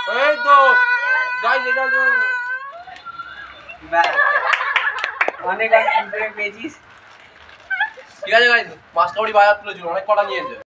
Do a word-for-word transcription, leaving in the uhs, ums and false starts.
এই তো গাইস এটা তো অনেক আর পেয়েছিস। ঠিক আছে গাইস মাছ কাউরি বাজার তুলেছিল অনেক কটা নিয়েছে।